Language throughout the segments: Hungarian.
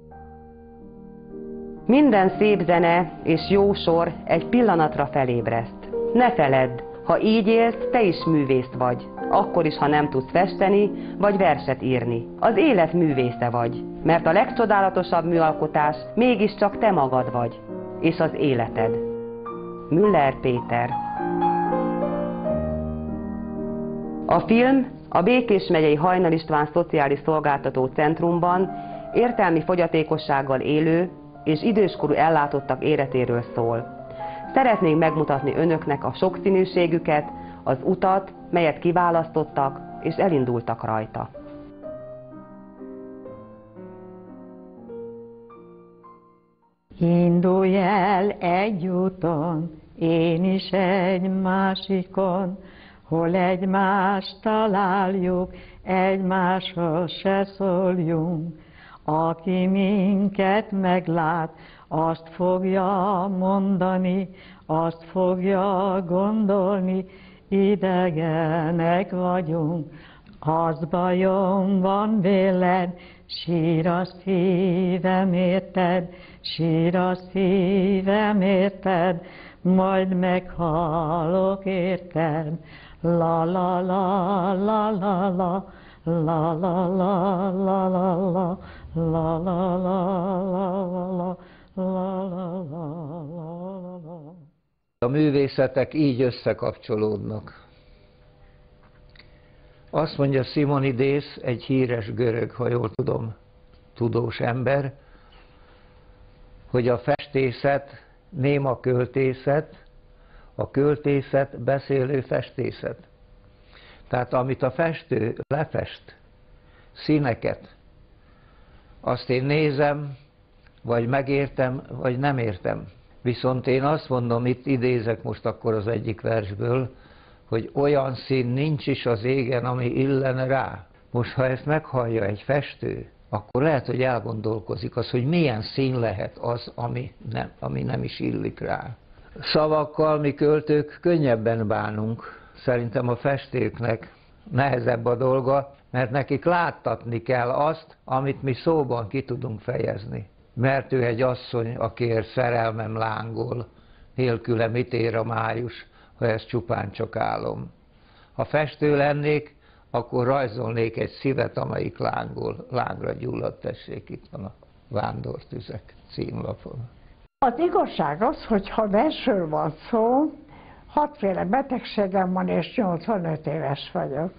Minden szép zene és jó sor egy pillanatra felébreszt. Ne feledd, ha így élsz, te is művész vagy. Akkor is, ha nem tudsz festeni, vagy verset írni. Az élet művésze vagy, mert a legcsodálatosabb műalkotás mégiscsak te magad vagy, és az életed. Müller Péter. A film a Békés megyei Hajnal István Szociális Szolgáltató Centrumban értelmi fogyatékossággal élő és időskorú ellátottak életéről szól. Szeretnénk megmutatni önöknek a sokszínűségüket, az utat, melyet kiválasztottak és elindultak rajta. Indulj el egy úton, én is egy másikon, hol egymást találjuk, egymáshoz se szóljunk. Aki minket meglát, azt fogja mondani, azt fogja gondolni, idegenek vagyunk. Az bajom van véled, sír a szívem érted, sír a szívem érted, majd meghalok érted. La la la la la la, la la la la la la, la la la la la. A művészetek így összekapcsolódnak. Azt mondja Simonides, egy híres görög, ha jól tudom, tudós ember, hogy a festészet néma költészet, a költészet beszélő festészet. Tehát amit a festő lefest, színeket, azt én nézem, vagy megértem, vagy nem értem. Viszont én azt mondom, itt idézek most akkor az egyik versből, hogy olyan szín nincs is az égen, ami illene rá. Most, ha ezt meghallja egy festő, akkor lehet, hogy elgondolkozik az, hogy milyen szín lehet az, ami nem is illik rá. Szavakkal mi költők könnyebben bánunk. Szerintem a festőknek nehezebb a dolga, mert nekik láttatni kell azt, amit mi szóban ki tudunk fejezni. Mert ő egy asszony, akiért szerelmem lángol, nélküle mit ér a május, ha ez csupán csak álom. Ha festő lennék, akkor rajzolnék egy szívet, amelyik lángol, lángra gyullad, tessék, itt van a Vándortüzek címlapon. Az igazság az, hogy ha versről van szó, 6 féle betegségem van, és 85 éves vagyok.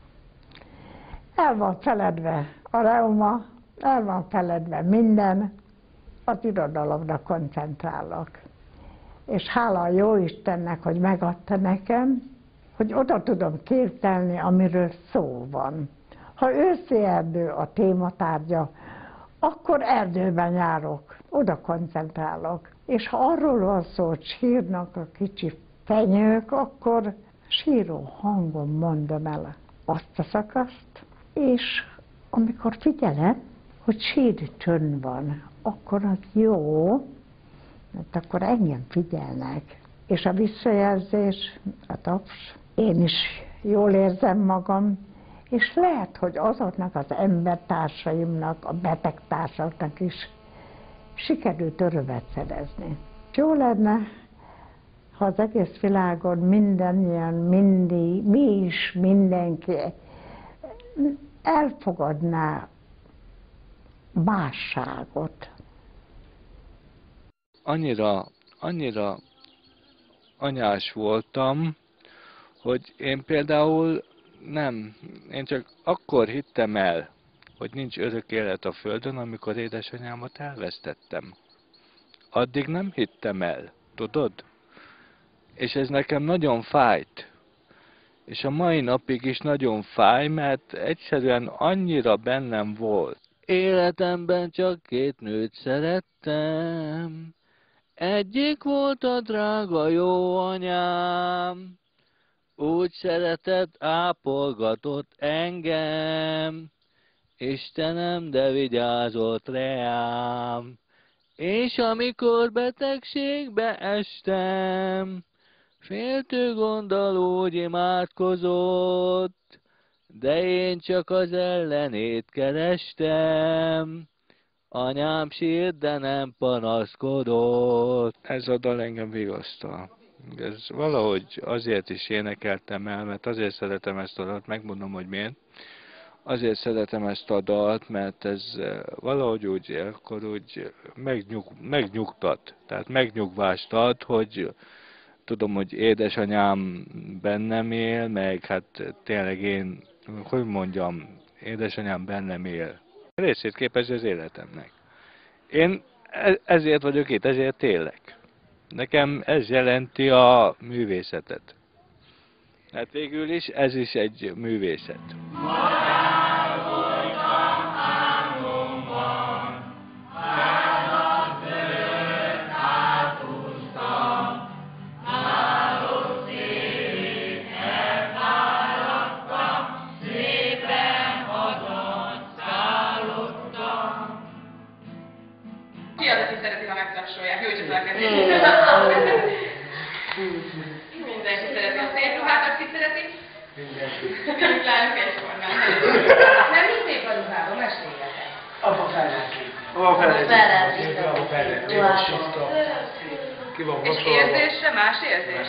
El van feledve a reuma, el van feledve minden, az irodalomra koncentrálok. És hála a Jóistennek, hogy megadta nekem, hogy oda tudom képzelni, amiről szó van. Ha őszi erdő a tématárgya, akkor erdőben járok, oda koncentrálok. És ha arról van szó, hogy sírnak a kicsi fenyők, akkor síró hangon mondom el azt a szakaszt, és amikor figyelem, hogy síri csönd van, akkor az jó, mert akkor engem figyelnek. És a visszajelzés, a taps, én is jól érzem magam, és lehet, hogy azoknak az embertársaimnak, a betegtársaknak is sikerült örömet szerezni. Jó lenne, ha az egész világon mindannyian, mi is, mindenki elfogadná másságot. Annyira anyás voltam, hogy én például én csak akkor hittem el, hogy nincs örök élet a földön, amikor édesanyámat elvesztettem. Addig nem hittem el, tudod? És ez nekem nagyon fájt. És a mai napig is nagyon fáj, mert egyszerűen annyira bennem volt. Életemben csak 2 nőt szerettem, egyik volt a drága jó anyám, úgy szeretett, ápolgatott engem, Istenem, de vigyázott reám. És amikor betegségbe estem, féltő gonddal úgy imádkozott, de én csak az ellenét kerestem. Anyám sírt, de nem panaszkodott. Ez a dal engem vigasztal. Ez valahogy azért is énekeltem el, mert azért szeretem ezt a dalt, megmondom, hogy miért. Azért szeretem ezt a dalt, mert ez valahogy úgy, akkor úgy megnyugtat. Tehát megnyugvást ad, hogy tudom, hogy édesanyám bennem él, meg hát tényleg én, hogy mondjam, édesanyám bennem él. Részét képezi az életemnek. Én ezért vagyok itt, ezért élek. Nekem ez jelenti a művészetet. Hát végül is ez is egy művészet. Ki az, aki szereti, ha megtapsolják? Nyújtsa a kezét. Mindenki szereti a szép ruhát, aki szereti. Mindenki. Lányok egyformán. Nem is szép a ruhában, meséljetek. Apa felelti. Apa felelti. Ki van És érzésre más érzés?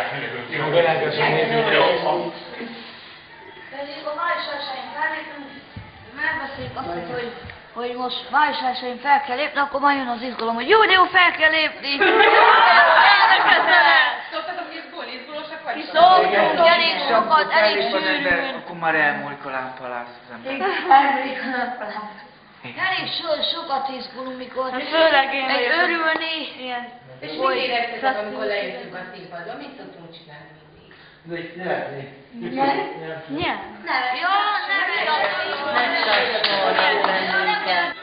Pedig a májusásán fellépünk, megbeszéljük azt, hogy most májusásán fel kell lépni, akkor majd jön az izgalom, hogy jó, de jó, fel kell lépni! Szoktatok izgulni? Izgulósak vagy? Szoktunk, elég sokat, elég sűrűn. Akkor már elmúlik a lámpalász az ember. Elég sokat izgulunk, mikor Főleg én meg örülni. És mit éreztetek, amikor lejöttünk a színpadra? Mit szoktunk csinálni mindig? Nevetni. Nem. Ja, nem igaz.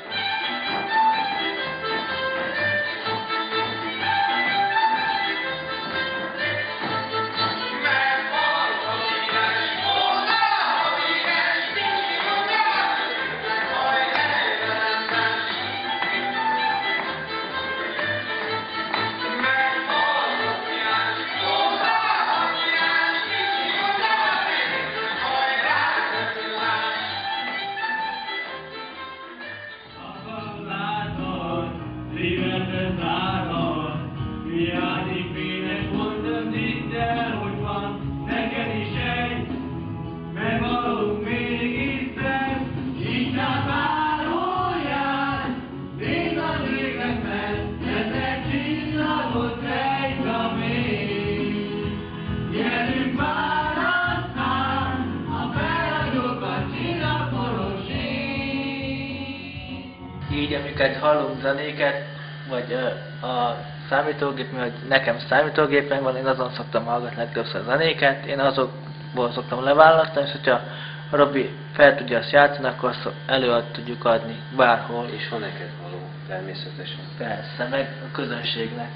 Így amiket hallunk zenéket, vagy a számítógép, mert nekem számítógépen van, én azon szoktam hallgatni legtöbbször zenéket, én azokból szoktam leválasztani, és hogyha a Robi fel tudja azt játszani, akkor azt előad tudjuk adni bárhol. És ha neked való, természetesen. Persze, meg a közönségnek.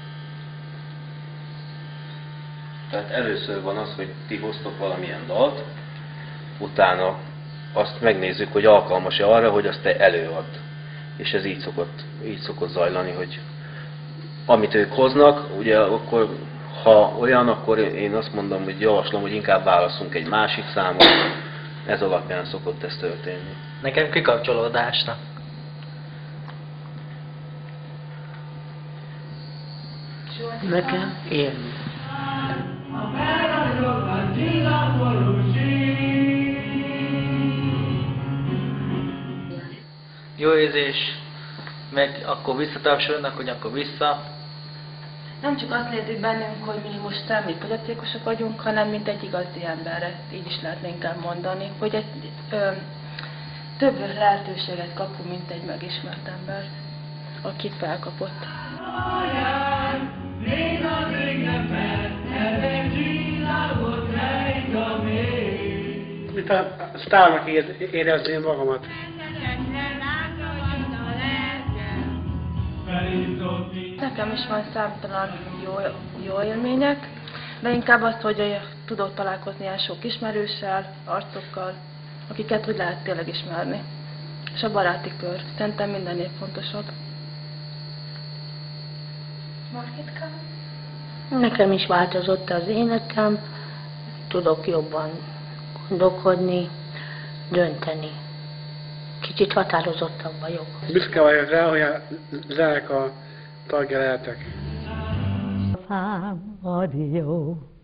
Tehát először van az, hogy ti hoztok valamilyen dalt, utána azt megnézzük, hogy alkalmas-e arra, hogy azt te előadd. És ez így szokott zajlani, hogy amit ők hoznak, ugye akkor, ha olyan, akkor én azt mondom, hogy javaslom, hogy inkább válaszunk egy másik számot, ez alapján szokott ez történni. Nekem kikapcsolódásnak. Nekem élni. Jó érzés, meg akkor visszatapsolnak, hogy akkor vissza. Nem csak azt létezik bennünk, hogy mi most nem mi politikusok vagyunk, hanem mint egy igazi emberre, így is lehetnénk elmondani, hogy több lehetőséget kapunk, mint egy megismert ember, akit felkapott. Mint a sztárnak érezném magamat. Nekem is van számtalan jó élmények, de inkább azt, hogy tudok találkozni ilyen sok ismerőssel, arcokkal, akiket úgy lehet tényleg ismerni. És a baráti kör. Szerintem mindennél fontosabb. Margitka? Nekem is változott az énekem, tudok jobban gondolkodni, dönteni. kicsit határozottabb vagyok. Büszke vagyok rá, hogy a zenekar tagja lehetek. Adió.